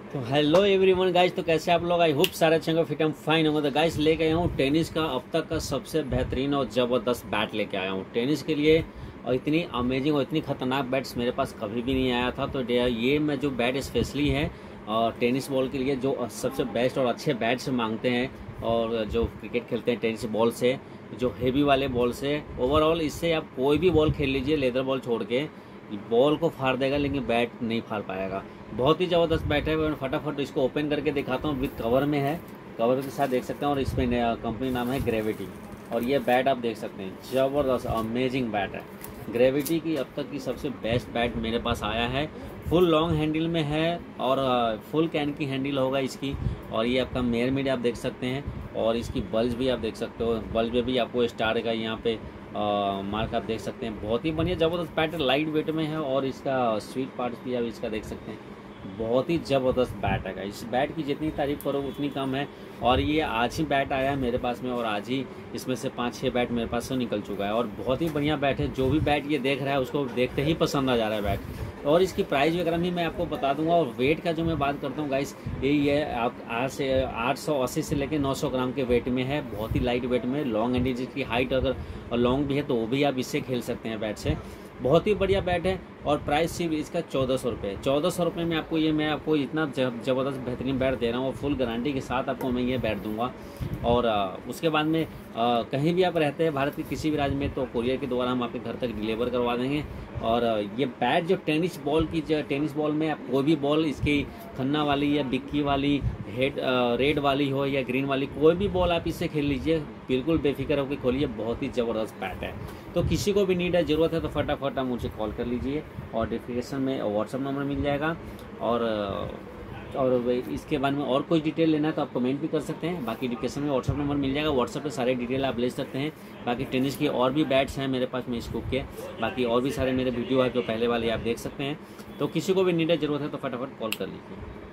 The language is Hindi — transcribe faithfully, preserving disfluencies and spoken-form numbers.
तो हेलो एवरीवन गाइस, तो कैसे आप लोग? आई होप सारे अच्छे होंगे, फिट एंड फाइन होंगे। तो गाइस लेके आया हूँ टेनिस का अब तक का सबसे बेहतरीन और ज़बरदस्त बैट लेके आया हूँ टेनिस के लिए। और इतनी अमेजिंग और इतनी खतरनाक बैट्स मेरे पास कभी भी नहीं आया था। तो ये मैं जो बैट स्पेशली है और टेनिस बॉल के लिए जो सबसे बेस्ट और अच्छे बैट्स मांगते हैं और जो क्रिकेट खेलते हैं टेनिस बॉल से, जो हेवी वाले बॉल से, ओवरऑल इससे आप कोई भी बॉल खेल लीजिए, लेदर बॉल छोड़ के बॉल को फाड़ देगा लेकिन बैट नहीं फाड़ पाएगा। बहुत ही ज़बरदस्त बैट है। मैं फटाफट इसको ओपन करके दिखाता हूँ। विद कवर में है, कवर के साथ देख सकते हैं। और इस पर कंपनी नाम है ग्रेविटी। और ये बैट आप देख सकते हैं, ज़बरदस्त अमेजिंग बैट है। ग्रेविटी की अब तक की सबसे बेस्ट बैट मेरे पास आया है। फुल लॉन्ग हैंडल में है और फुल कैन की हैंडल होगा इसकी। और ये आपका मेयर मिड आप देख सकते हैं। और इसकी बल्ब भी आप देख सकते हो, बल्ब में भी आपको स्टार का यहाँ पे मार्क आप देख सकते हैं। बहुत ही बढ़िया ज़बरदस्त बैट है, लाइट वेट में है। और इसका स्वीट पार्ट भी आप इसका देख सकते हैं। बहुत ही ज़बरदस्त बैट है। इस बैट की जितनी तारीफ़ करो उतनी कम है। और ये आज ही बैट आया है मेरे पास में, और आज ही इसमें से पाँच छः बैट मेरे पास से निकल चुका है। और बहुत ही बढ़िया बैट है। जो भी बैट ये देख रहा है उसको देखते ही पसंद आ जा रहा है बैट। और इसकी प्राइस वगैरह भी मैं आपको बता दूंगा। और वेट का जो मैं बात करता हूँ गाइस, यही है, आप आठ से आठ सौ अस्सी से लेकर नौ सौ ग्राम के वेट में है। बहुत ही लाइट वेट में, लॉन्ग हैंडल, जिसकी हाइट अगर और लॉन्ग भी है तो वो भी आप इससे खेल सकते हैं बैट से। बहुत ही बढ़िया बैट है। और प्राइस सिर्फ इसका चौदह सौ रुपये चौदह सौ रुपये में आपको ये मैं आपको इतना ज़बरदस्त बेहतरीन बैट दे रहा हूँ। और फुल गारंटी के साथ आपको मैं ये बैट दूंगा। और आ, उसके बाद में आ, कहीं भी आप रहते हैं भारत के किसी भी राज्य में, तो कुरियर के द्वारा हम आपके घर तक डिलीवर करवा देंगे। और आ, ये बैट जो टेनिस बॉल की जो टेनिस बॉल में आप कोई भी बॉल, इसकी खन्ना वाली या बिक्की वाली, हेड रेड वाली हो या ग्रीन वाली, कोई भी बॉल आप इससे खेल लीजिए, बिल्कुल बेफिक्र होकर खोलिए। बहुत ही ज़बरदस्त बैट है। तो किसी को भी नीड है, ज़रूरत है, तो फटाफट आप मुझे कॉल कर लीजिए। और डिस्क्रिप्शन में व्हाट्सअप नंबर मिल जाएगा। और और इसके बारे में और कोई डिटेल लेना है तो आप कमेंट भी कर सकते हैं। बाकी डिस्क्रिप्शन में व्हाट्सअप नंबर मिल जाएगा, व्हाट्सअप पे सारे डिटेल आप ले सकते हैं। बाकी टेनिस की और भी बैट्स हैं मेरे पास में स्कूप के, बाकी और भी सारे मेरे वीडियो है जो पहले वाले आप देख सकते हैं। तो किसी को भी नीड है, ज़रूरत है, तो फटाफट कॉल कर लीजिए।